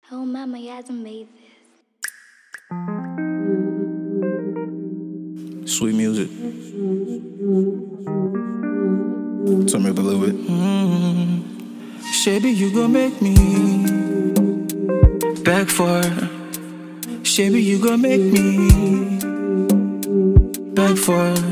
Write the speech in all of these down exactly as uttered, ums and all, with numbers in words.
Oh, mama, you hasn't made this. Sweet music. Tell me a little bit. Mm. Shabby, you gon' make me beg for it. Shabby, you gon' make me beg for it.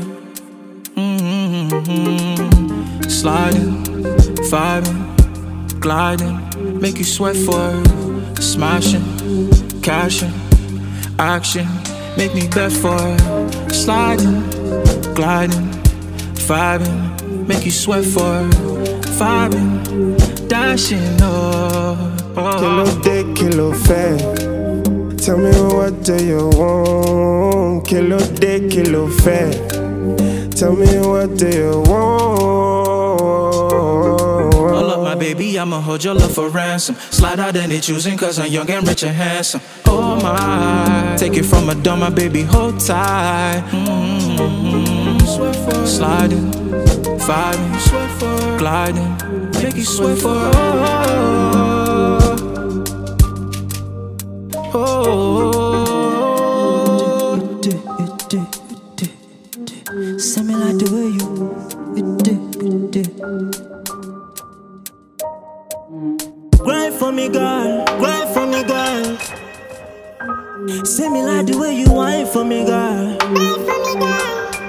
Mm-hmm. Sliding, vibing, gliding, make you sweat for it. Smashing, cashing, action, make me beg for it. Sliding, gliding, vibing, make you sweat for it. Vibing, dashing, oh, oh. Kilo dick, kilo fat. Tell me what do you want? Kilo dick, kilo fat. Tell me what do you want? Hold up, my baby, I'ma hold your love for ransom. Slide out and they choosing cause I'm young and rich and handsome. Oh my, take it from a dumb, my baby, hold tight. Mm-hmm. Sliding, vibing, gliding, make you sweat for it. Oh, send me like the way you grind for me, girl, grind for me, girl. Send me like the way you whine for me, girl. Grind for me, girl.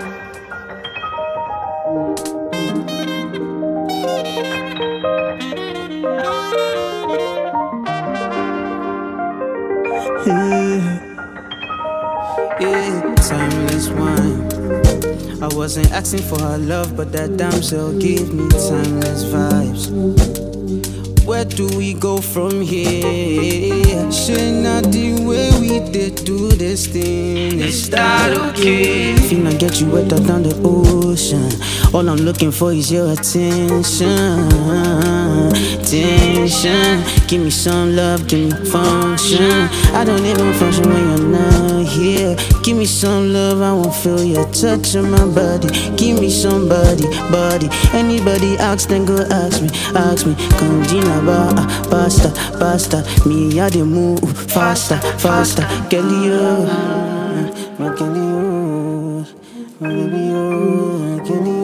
yeah, yeah, timeless wine. I wasn't asking for her love, but that damsel gave me timeless vibes. Where do we go from here? Should not the way we did do this thing. Is that okay? Finna get you wetter than the ocean. All I'm looking for is your attention. Attention. Give me some love, give me function. I don't even function when you're not here. Give me some love, I won't feel your touch on my body. Give me somebody, body. Anybody ask, then go ask me, ask me. Come Gina ba, pasta, pasta. Me I dey move faster, faster. Kelly you, my Kelly you, my baby you, Kelly.